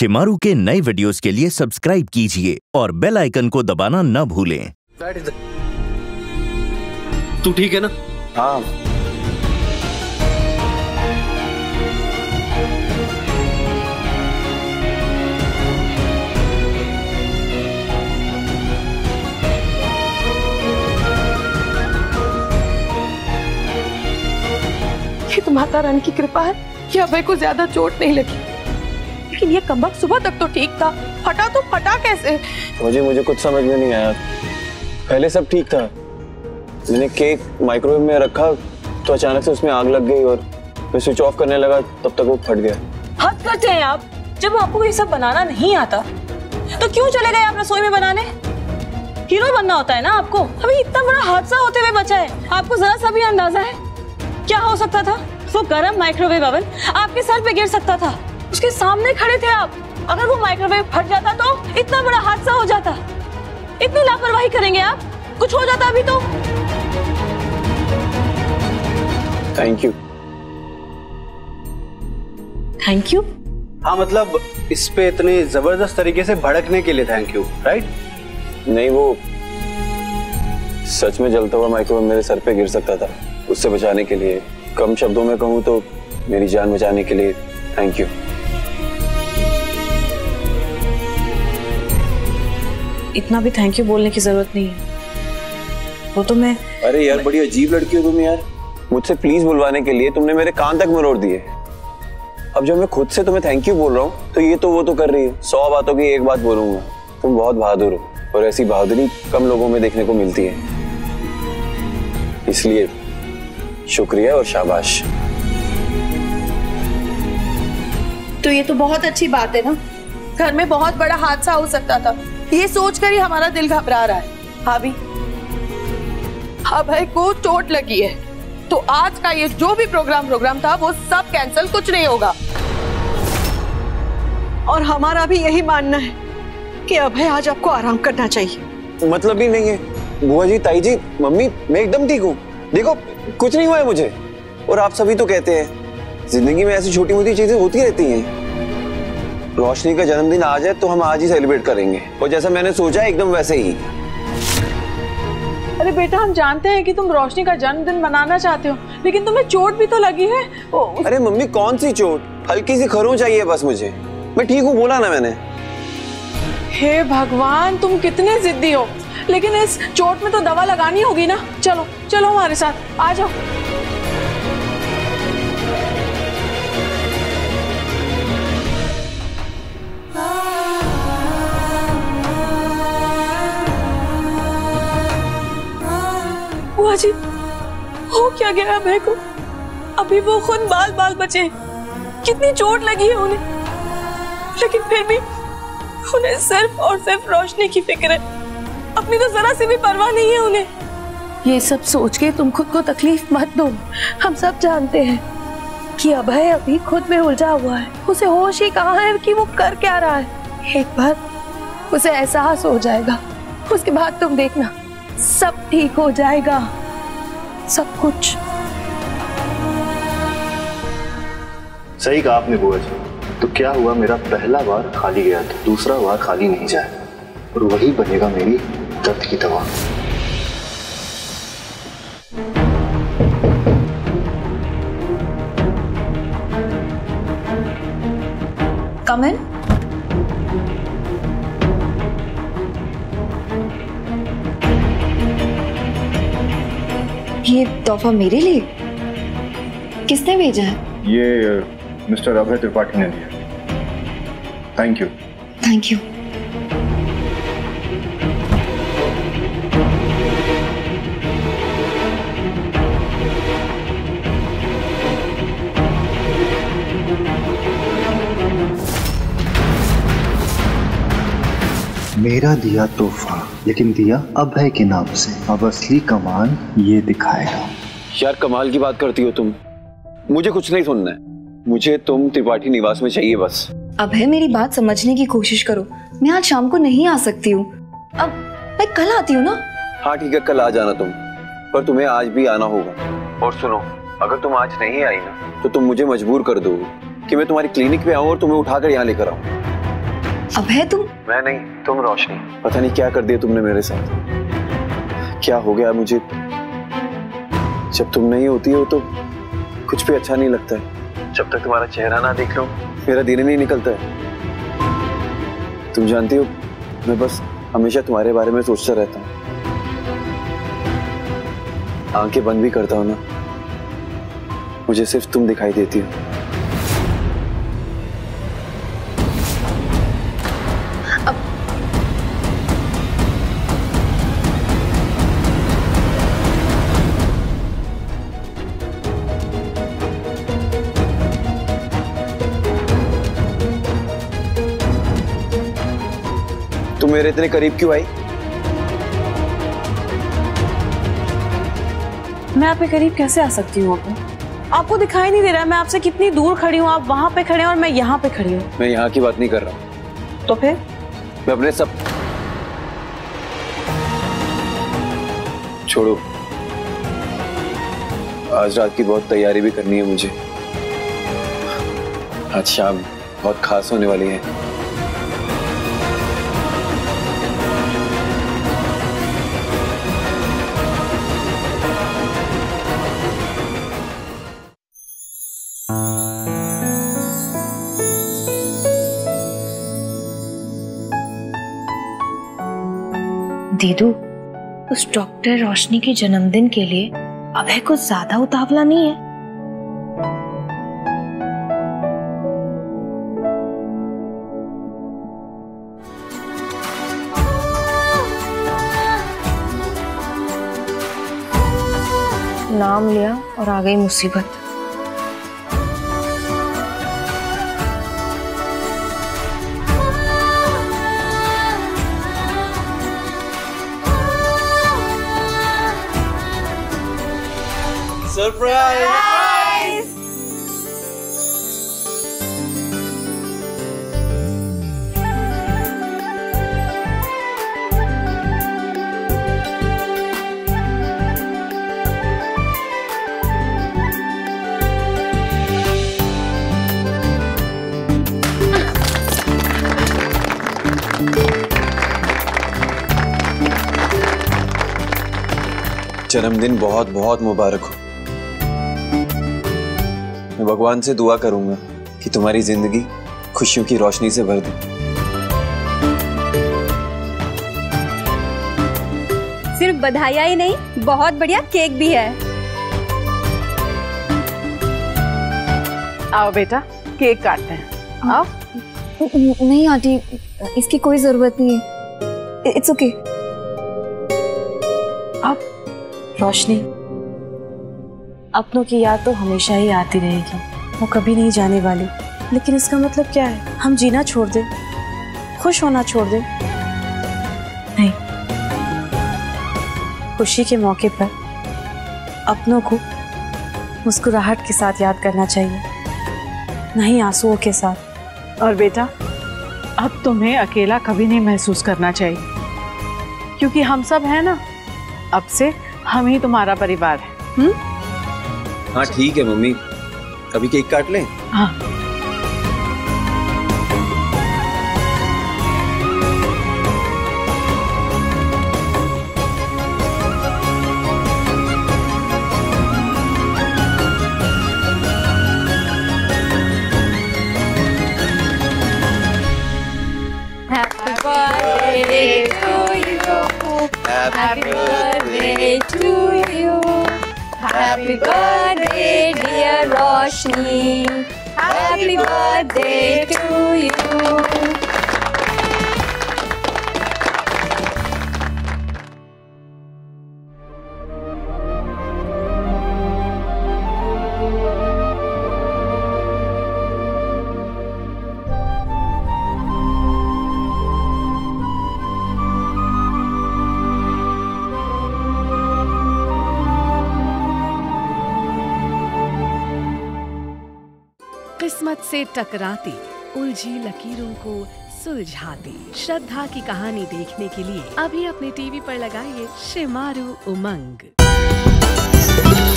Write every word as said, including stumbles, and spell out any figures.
शेमारू के नए वीडियोस के लिए सब्सक्राइब कीजिए और बेल आइकन को दबाना न भूलें। तू ठीक है ना? हाँ। ये तो माता रानी की कृपा है कि अभय को ज्यादा चोट नहीं लगी, लेकिन ये कमबख्त सुबह तक तो ठीक था, फटा तो फटा कैसे? मुझे मुझे कुछ समझ में नहीं आया। पहले सब ठीक था, मैंने केक माइक्रोवेव में रखा तो अचानक से उसमें आग लग गई और मैं स्विच ऑफ करने लगा तब तक वो फट गया। हद करते हैं आप। जब आपको ये सब बनाना नहीं आता तो क्यों चले गए आप रसोई में बनाने? हीरो बनना होता है ना आपको। अभी इतना बड़ा हादसा होते हुए बचा है, आपको जरा सा भी अंदाजा है क्या हो सकता था? वो गरम माइक्रोवेव ओवन आपके सर पे गिर सकता था, उसके सामने खड़े थे आप। अगर वो माइक्रोवेव फट जाता तो इतना बड़ा हादसा हो जाता। इतनी लापरवाही करेंगे आप? कुछ हो जाता अभी तो। Thank you. Thank you? हाँ, मतलब इस पे इतने जबरदस्त तरीके से भड़कने के लिए थैंक यू, राइट? नहीं, वो सच में जलता हुआ माइक्रोवेव मेरे सर पे गिर सकता था, उससे बचाने के लिए। कम शब्दों में कहूँ तो मेरी जान बचाने के लिए थैंक यू। इतना भी थैंक यू बोलने की जरूरत नहीं है, वो तो मैं। अरे यार, बड़ी अजीब लड़की हो तुम यार। मुझसे प्लीज बुलवाने के लिए तुमने मेरे कान तक मरोड़ दिए। अब जब मैं खुद से तुम्हें थैंक यू बोल रहा हूँ तो ये तो वो तो कर रही है। सौ बातों की एक बात बोलूंगा, तुम बहुत बहादुर हो और ऐसी बहादुरी कम लोगों में देखने को मिलती है, इसलिए शुक्रिया और शाबाश। तो ये तो बहुत अच्छी बात है ना, घर में बहुत बड़ा हादसा हो सकता था, ये सोचकर ही हमारा दिल घबरा रहा है। हाँ भी, अभय को चोट लगी है तो आज का ये जो भी प्रोग्राम प्रोग्राम था वो सब कैंसिल, कुछ नहीं होगा। और हमारा भी यही मानना है कि अभय आज आपको आराम करना चाहिए। मतलब ही नहीं है बुआ जी, ताई जी, मम्मी, मैं एकदम ठीक हूँ। देखो, कुछ नहीं हुआ है मुझे। और आप सभी तो कहते हैं जिंदगी में ऐसी छोटी मोटी चीजें होती रहती हैं। रोशनी का जन्मदिन आज है तो हम आज ही सेलिब्रेट करेंगे, और जैसा मैंने सोचा एकदम वैसे ही। अरे बेटा, हम जानते हैं कि तुम रोशनी का जन्मदिन मनाना चाहते हो, लेकिन तुम्हें चोट भी तो लगी है। ओ, अरे मम्मी, कौन सी चोट? हल्की सी खरोंच चाहिए बस मुझे। मैं ठीक हूँ, बोला ना मैंने। हे भगवान, तुम कितने जिद्दी हो। लेकिन इस चोट में तो दवा लगानी होगी ना। चलो चलो हमारे साथ, आ जाओ। बुआ जी, हो क्या गया अभय को? अभी वो खुद बाल बाल बचे, कितनी चोट लगी है उन्हें, लेकिन फिर भी उन्हें सिर्फ और सिर्फ रोशनी की फिक्र है। अपनी तो जरा सी भी परवाह नहीं है उन्हें। ये सब सोच के तुम खुद को तकलीफ मत दो। हम सब जानते हैं कि अभय अभी खुद में उलझा हुआ है, उसे होश ही कहाँ है कि वो कर क्या रहा है। एक बार उसे एहसास हो जाएगा, उसके बाद तुम देखना सब ठीक हो जाएगा, सब कुछ। सही कहा आपने बुआ जी। तो क्या हुआ, मेरा पहला बार खाली गया तो दूसरा बार खाली नहीं जाए, और वही बनेगा मेरी दर्द की दवा। कम इन। ये तोहफा मेरे लिए किसने भेजा है? ये मिस्टर अभय त्रिपाठी ने दिया। Thank you. Thank you. मेरा दिया तोहफा, लेकिन दिया अभय के नाम से। अब असली कमाल ये दिखाएगा। यार, कमाल की बात करती हो तुम। मुझे कुछ नहीं सुनना है, मुझे तुम त्रिपाठी निवास में चाहिए बस। अभय, मेरी बात समझने की कोशिश करो। मैं आज शाम को नहीं आ सकती हूँ, अब मैं कल आती हूँ ना। हाँ ठीक है, कल आ जाना तुम, पर तुम्हें आज भी आना होगा। और सुनो, अगर तुम आज नहीं आई ना तो तुम मुझे मजबूर कर दोगे कि मैं तुम्हारी क्लिनिक पे आऊं और तुम्हें उठाकर यहाँ लेकर आऊं। अभय तुम? मैं नहीं, तुम रोशनी। पता नहीं क्या कर दिया तुमने मेरे साथ। क्या हो गया मुझे? जब तुम नहीं होती हो तो कुछ भी अच्छा नहीं लगता है। जब तक तुम्हारा चेहरा ना देख लो मेरा दिन नहीं निकलता है। तुम जानती हो मैं बस हमेशा तुम्हारे बारे में सोचता रहता हूँ। आंखें बंद भी करता हूँ ना, मुझे सिर्फ तुम दिखाई देती हो। तुम मेरे इतने करीब क्यों आई? मैं आपके करीब कैसे आ सकती हूँ? आपको आपको दिखाई नहीं दे रहा है मैं आपसे कितनी दूर खड़ी हूँ? आप वहां पे खड़े हैं और मैं यहाँ पे खड़ी हूँ। मैं यहाँ की बात नहीं कर रहा हूँ। तो फिर? मैं अपने सब छोड़ो। आज रात की बहुत तैयारी भी करनी है मुझे। आज शाम बहुत खास होने वाली है। दीदू, उस डॉक्टर रोशनी के जन्मदिन के लिए अभय कुछ ज्यादा उतावला नहीं है? नाम लिया और आ गई मुसीबत। सरप्राइज! जन्मदिन बहुत बहुत मुबारक हो। मैं भगवान से दुआ करूंगा कि तुम्हारी जिंदगी खुशियों की रोशनी से भर दे। सिर्फ बधाइयाँ ही नहीं, बहुत बढ़िया केक भी है। आओ बेटा, केक काटते हैं। आओ। नहीं आंटी, इसकी कोई जरूरत नहीं है। It's okay. अब रोशनी, अपनों की याद तो हमेशा ही आती रहेगी, वो कभी नहीं जाने वाली। लेकिन इसका मतलब क्या है? हम जीना छोड़ दें, खुश होना छोड़ दें? नहीं, खुशी के मौके पर अपनों को मुस्कुराहट के साथ याद करना चाहिए, नहीं आंसुओं के साथ। और बेटा, अब तुम्हें अकेला कभी नहीं महसूस करना चाहिए, क्योंकि हम सब हैं ना। अब से हम ही तुम्हारा परिवार है। हम्म? हाँ ठीक है मम्मी, अभी केक काट लें? हाँ। Happy birthday to you. Happy birthday to you. Happy birthday, dear Roshni. Happy birthday to you. किस्मत से टकराती उलझी लकीरों को सुलझाती श्रद्धा की कहानी देखने के लिए अभी अपने टीवी पर लगाइए शेमारू उमंग।